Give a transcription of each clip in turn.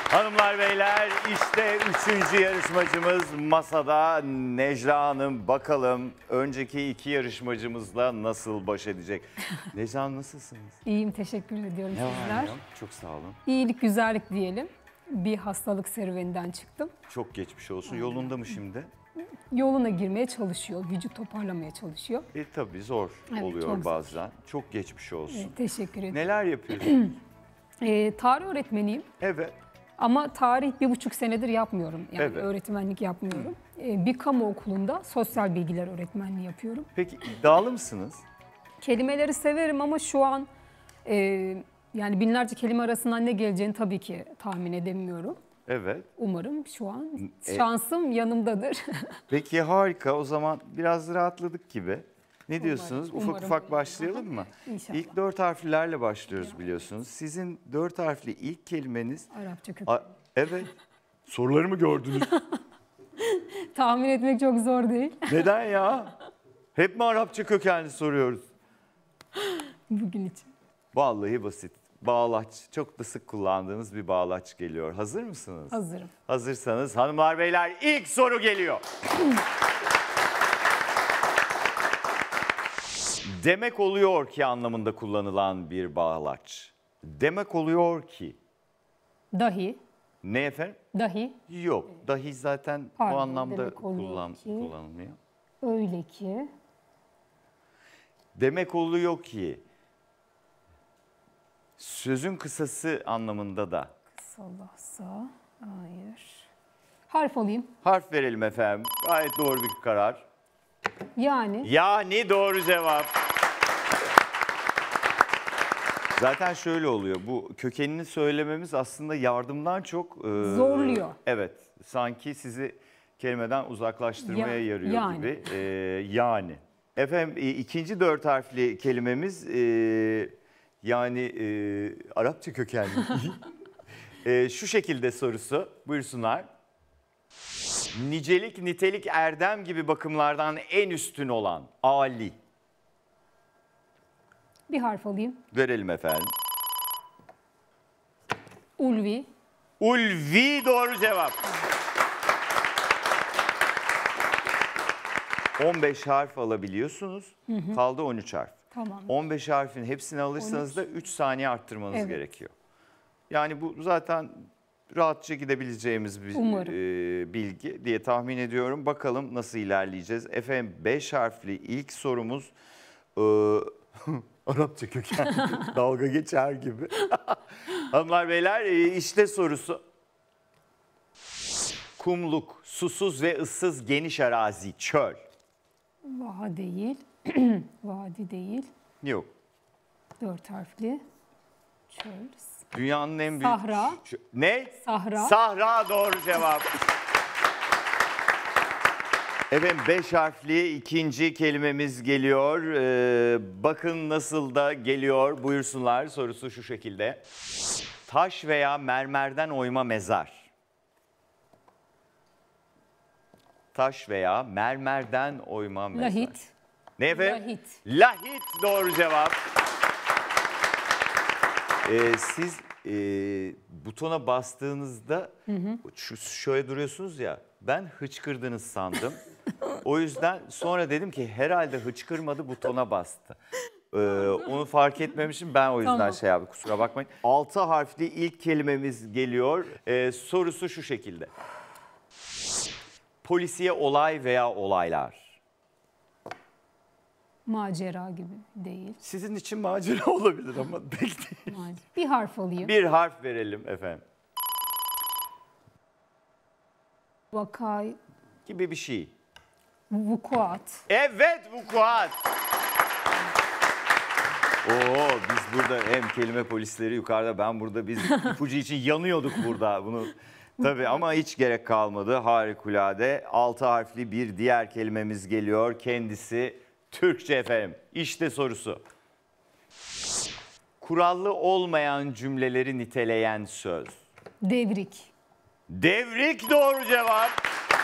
Hanımlar beyler işte 3. yarışmacımız masada. Necla Hanım, bakalım önceki 2 yarışmacımızla nasıl baş edecek? Necla Hanım, nasılsınız? İyiyim, teşekkür ediyorum sizler. Çok sağ olun. İyilik, güzellik diyelim. Bir hastalık serüveninden çıktım. Çok geçmiş olsun. Yolunda mı şimdi? Yoluna girmeye çalışıyor, vücut toparlamaya çalışıyor. Tabii zor oluyor çok zor. bazen. Çok geçmiş olsun. Teşekkür ederim. Neler yapıyorsunuz? Tarih öğretmeniyim Evet. ama tarih 1,5 senedir yapmıyorum. Yani Evet. öğretmenlik yapmıyorum. Bir kamu okulunda sosyal bilgiler öğretmenliği yapıyorum. Peki iddialı mısınız? Kelimeleri severim ama şu an yani binlerce kelime arasından ne geleceğini tabii ki tahmin edemiyorum. Evet. Umarım şu an şansım yanımdadır. Peki harika. O zaman biraz rahatladık gibi. Ne diyorsunuz? Umarım Ufak ufak öyle. başlayalım mı? İnşallah. İlk 4 harflerle başlıyoruz biliyorsunuz. Sizin 4 harfli ilk kelimeniz... Arapça kökenli. Evet. Soruları mı gördünüz? Tahmin etmek çok zor değil. Neden ya? Hep mi Arapça kökenli soruyoruz? Bugün için. Vallahi basit. Bağlaç. Çok da sık kullandığınız bir bağlaç geliyor. Hazır mısınız? Hazırım. Hazırsanız hanımlar beyler ilk soru geliyor. Demek oluyor ki anlamında kullanılan bir bağlaç. Demek oluyor ki. Dahi. Ne efendim? Dahi. Yok. Dahi zaten Pardon, bu anlamda demek oluyor ki. kullanılmıyor. Öyle ki. Demek oluyor ki. Sözün kısası anlamında da. Kısalasa. Hayır. Harf alayım. Harf verelim efendim. Gayet doğru bir karar. Yani. Yani doğru cevap. Zaten şöyle oluyor. Bu kökenini söylememiz aslında yardımdan çok... Zorluyor. Evet. Sanki sizi kelimeden uzaklaştırmaya yarıyor yani. gibi. Yani. Efendim ikinci 4 harfli kelimemiz Arapça kökenli. Şu şekilde sorusu. Buyursunlar. Nicelik, nitelik, erdem gibi bakımlardan en üstün olan âli. Bir harf alayım. Verelim efendim. Ulvi. Ulvi doğru cevap. 15 harf alabiliyorsunuz. Kaldı 13 harf. Tamam. 15 harfin hepsini alırsanız da 3 saniye arttırmanız gerekiyor. Yani bu zaten rahatça gidebileceğimiz bir bilgi diye tahmin ediyorum. Bakalım nasıl ilerleyeceğiz. Efendim 5 harfli ilk sorumuz Arapça kökenli dalga geçer gibi. Hanımlar beyler işte sorusu. Kumluk, susuz ve ıssız geniş arazi, çöl. Vaha değil. Vadi değil. Yok. 4 harfli. Çöl. Dünyanın en büyük... Sahra. Ne? Sahra. Sahra doğru cevap. Efendim 5 harfli ikinci kelimemiz geliyor. Bakın nasıl da geliyor. Buyursunlar. Sorusu şu şekilde. Taş veya mermerden oyma mezar. Taş veya mermerden oyma mezar. Lahit. Ne efendim? Lahit. Lahit doğru cevap. Siz butona bastığınızda şöyle duruyorsunuz ya, ben hıçkırdınız sandım. O yüzden sonra dedim ki herhalde hıçkırmadı, butona bastı. Onu fark etmemişim, ben o yüzden Tamam. kusura bakmayın. 6 harfli ilk kelimemiz geliyor. Sorusu şu şekilde. Polisiye olay veya olaylar. Macera gibi değil. Sizin için macera olabilir ama pek değil. Bir harf alayım. Bir harf verelim efendim. Vakay. Gibi bir şey. Vukuat. Evet, vukuat. Biz burada hem kelime polisleri yukarıda, ben burada, biz ipucu için yanıyorduk burada. Bunu tabii ama hiç gerek kalmadı. Harikulade. 6 harfli bir diğer kelimemiz geliyor. Kendisi Türkçe efendim. İşte sorusu. Kurallı olmayan cümleleri niteleyen söz. Devrik. Devrik doğru cevap.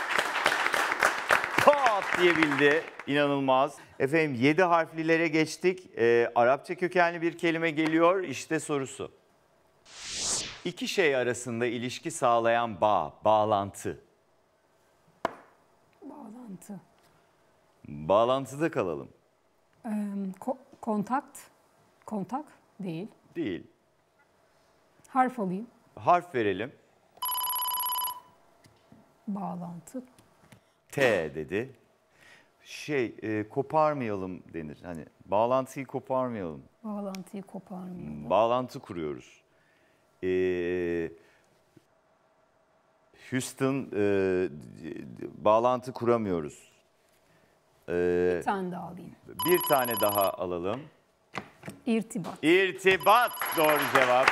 Pat diyebildi. İnanılmaz. Efendim 7 harflilere geçtik. Arapça kökenli bir kelime geliyor. İşte sorusu. İki şey arasında ilişki sağlayan bağ, bağlantı. Bağlantı. Bağlantıda kalalım. Kontakt. Kontak değil. Değil. Harf alayım. Harf verelim. Bağlantı. T dedi. Koparmayalım denir. Hani bağlantıyı koparmayalım. Bağlantıyı koparmayalım. Bağlantı kuruyoruz. Houston, bağlantı kuramıyoruz. Bir tane daha alayım. Bir tane daha alalım. İrtibat. İrtibat doğru cevap.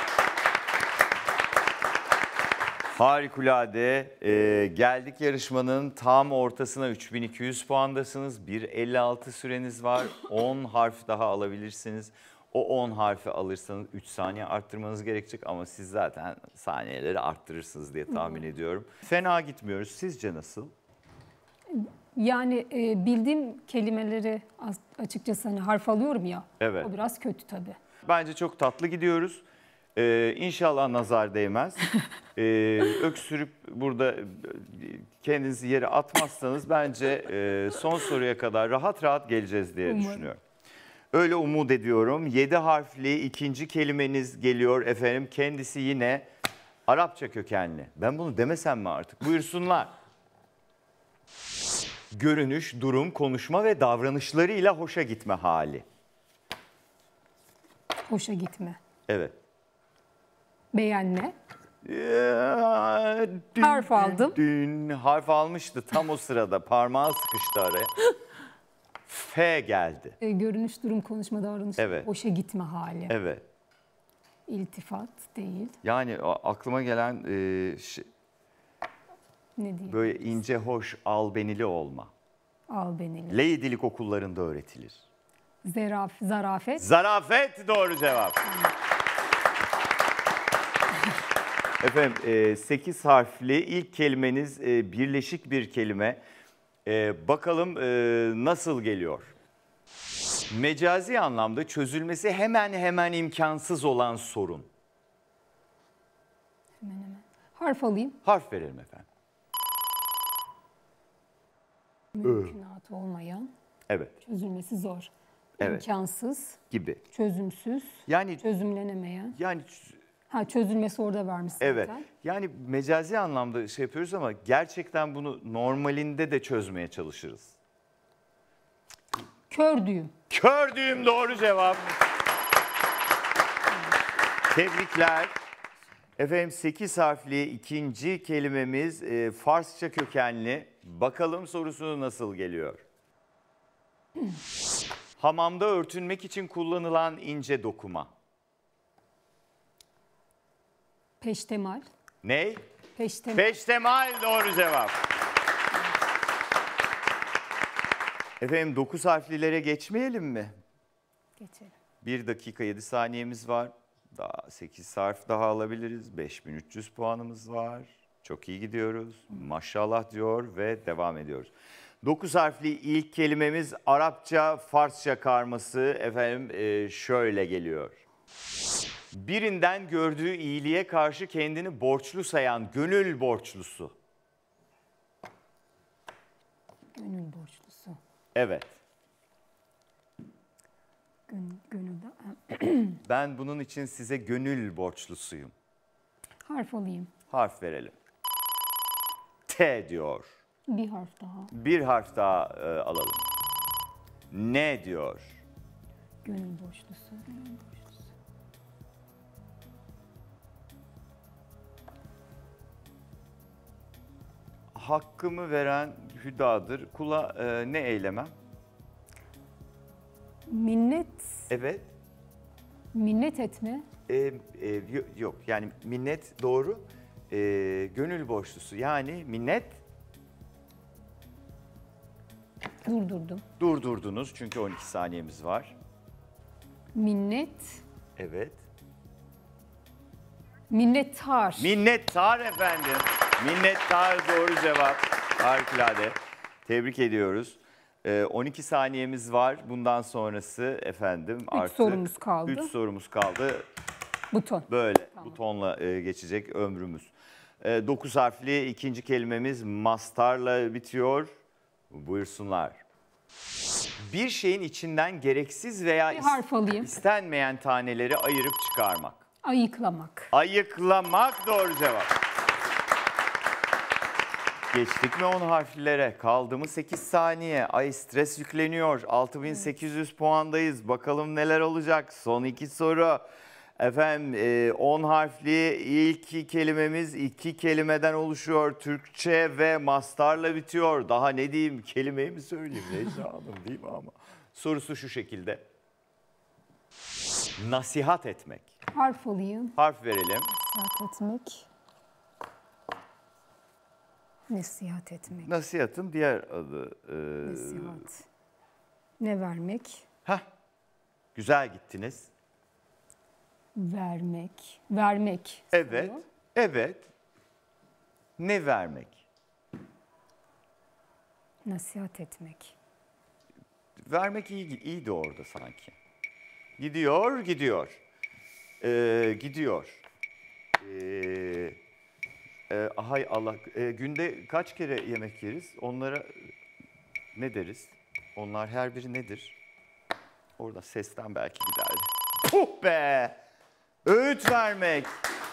Harikulade. Geldik yarışmanın tam ortasına. 3200 puandasınız. 1.56 süreniz var. 10 harf daha alabilirsiniz. O 10 harfi alırsanız 3 saniye arttırmanız gerekecek ama siz zaten saniyeleri arttırırsınız diye tahmin ediyorum. Fena gitmiyoruz. Sizce nasıl? Yani bildiğim kelimeleri açıkçası hani harf alıyorum ya. Evet. O biraz kötü tabii. Bence çok tatlı gidiyoruz. İnşallah nazar değmez. Öksürüp burada kendinizi yere atmazsanız bence son soruya kadar rahat rahat geleceğiz diye Umarım. düşünüyorum. Öyle umut ediyorum. 7 harfli ikinci kelimeniz geliyor efendim. Kendisi yine Arapça kökenli. Ben bunu demesem mi artık? Buyursunlar. Görünüş, durum, konuşma ve davranışlarıyla hoşa gitme hali. Hoşa gitme. Evet. Beğenme. Dün, Harf aldım. Dün harf almıştı tam o sırada. Parmağı sıkıştı araya. F geldi. Görünüş, durum, konuşma, davranış. Evet. Hoşa gitme hali. Evet. İltifat değil. Yani aklıma gelen Ne diyeyim? böyle ince, hoş, albenili olma. Albenili. Lady'lik okullarında öğretilir. Zarafet. Zarafet doğru cevap. Efendim 8 harfli ilk kelimeniz birleşik bir kelime. Bakalım nasıl geliyor? Mecazi anlamda çözülmesi hemen hemen imkansız olan sorun. Hemen hemen. Harf alayım. Harf verelim efendim. Mümkünatı olmayan. Evet. Çözülmesi zor. Evet. İmkansız. Gibi. Çözümsüz. Yani Çözümlenemeyen. yani Çözülmesi orada vermiş zaten. evet. Yani mecazi anlamda şey yapıyoruz ama gerçekten bunu normalinde de çözmeye çalışırız. Kördüğüm. Kördüğüm doğru cevap. Tebrikler. Efendim 8 harfli ikinci kelimemiz Farsça kökenli. Bakalım sorusu nasıl geliyor? Hamamda örtünmek için kullanılan ince dokuma. Peştemal. Ney? Peştemal. Peştemal doğru cevap. Efendim 9 harflilere geçmeyelim mi? Geçelim. 1 dakika 7 saniyemiz var. Daha 8 harf daha alabiliriz. 5300 puanımız var. Çok iyi gidiyoruz. Maşallah diyor ve devam ediyoruz. 9 harfli ilk kelimemiz Arapça, Farsça karması. Efendim şöyle geliyor. Birinden gördüğü iyiliğe karşı kendini borçlu sayan gönül borçlusu. Gönül borçlusu. Evet. Gönülde. Ben bunun için size gönül borçlusuyum. Harf alayım. Harf verelim. T diyor. Bir harf daha. Bir harf daha alalım. Ne diyor? Gönül borçlusu. Gönül borçlusu. Hakkımı veren hüdadır. Kula ne eylemem? Minnet. Evet. Minnet etme. Yok yani minnet doğru. Gönül borçlusu yani minnet Durdurdum. durdurdunuz çünkü 12 saniyemiz var. Minnet. Evet. Minnettar. Minnettar efendim. Minnettar doğru cevap. Harikulade. Tebrik ediyoruz. 12 saniyemiz var. Bundan sonrası efendim artık sorumuz kaldı. 3 sorumuz kaldı. Buton. Böyle butonla geçecek ömrümüz. 9 harfli ikinci kelimemiz mastarla bitiyor. Buyursunlar. Bir şeyin içinden gereksiz veya Bir harf alayım. istenmeyen taneleri ayırıp çıkarmak. Ayıklamak. Ayıklamak doğru cevap. Geçtik mi 10 harflilere? Kaldı mı 8 saniye? Ay stres yükleniyor. 6800 puandayız. Bakalım neler olacak? Son 2 soru. Efendim 10 harfli ilk kelimemiz 2 kelimeden oluşuyor. Türkçe ve mastarla bitiyor. Daha ne diyeyim? Kelimeyi mi söyleyeyim? Necla Hanım değil mi ama? Sorusu şu şekilde. Nasihat etmek. Harf alayım. Harf verelim. Nasihat etmek. Nasihat etmek. Nasihatın diğer adı. Nasihat. Ne vermek? Heh, güzel gittiniz. Vermek. Vermek. Evet, oluyor. evet. Ne vermek? Nasihat etmek. Vermek iyiydi orada sanki. Gidiyor, gidiyor. Gidiyor. Hay Allah. Günde kaç kere yemek yeriz? Onlara ne deriz? Onlar her biri nedir? Orada sesten belki giderdi. Puh be! Öğüt vermek.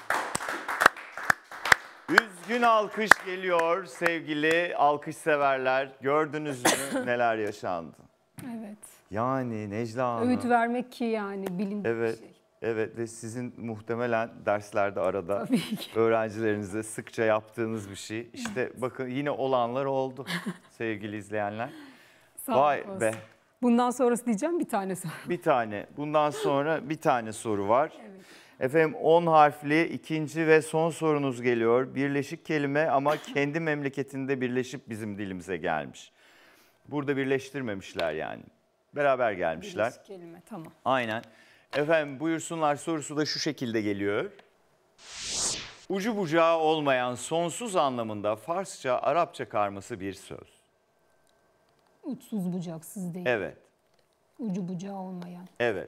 Üzgün alkış geliyor sevgili alkış severler. Gördünüz mü neler yaşandı? Evet. Yani Necla Hanım. Öğüt vermek ki yani bilindik Evet. bir şey. Evet ve sizin muhtemelen derslerde arada Tabii ki. öğrencilerinize sıkça yaptığınız bir şey. İşte bakın yine olanlar oldu sevgili izleyenler. Sağ Vay olsun. be. Bundan sonrası diyeceğim bir tane sonra. Bir tane. Bundan sonra bir tane soru var. Efendim 10 harfli ikinci ve son sorunuz geliyor. Birleşik kelime ama kendi memleketinde birleşip bizim dilimize gelmiş. Burada birleştirmemişler yani. Beraber gelmişler. Birleşik kelime tamam. Aynen. Efendim buyursunlar sorusu da şu şekilde geliyor. Ucu bucağı olmayan sonsuz anlamında Farsça, Arapça karması bir söz. Uçsuz bucaksız değil. Evet, Ucu bucağı olmayan. evet,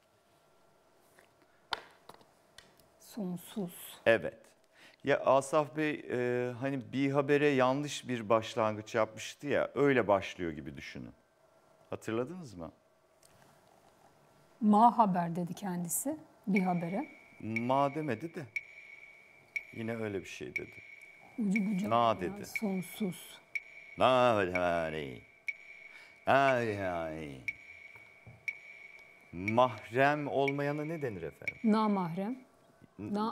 Sonsuz. evet. Ya Asaf Bey hani bir habere yanlış bir başlangıç yapmıştı ya öyle başlıyor gibi düşünün. Hatırladınız mı? Ma haber dedi kendisi bir habere. Ma demedi de yine öyle bir şey dedi. Ucu bucağı Na olmayan dedi. sonsuz. Mahrem olmayana ne denir efendim? Namahrem. Na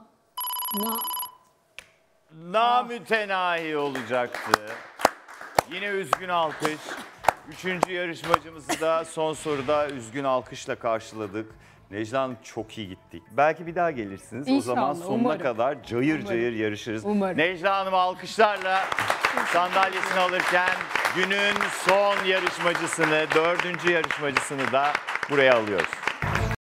Namütenahi olacaktı. Yine üzgün alkış. Üçüncü yarışmacımızı da son soruda üzgün alkışla karşıladık. Necla Hanım çok iyi gittik. Belki bir daha gelirsiniz. O zaman İnşallah, sonuna umarım. kadar cayır Umarım. cayır yarışırız. Umarım. Necla Hanım alkışlarla sandalyesini alırken günün son yarışmacısını, dördüncü yarışmacısını da buraya alıyoruz.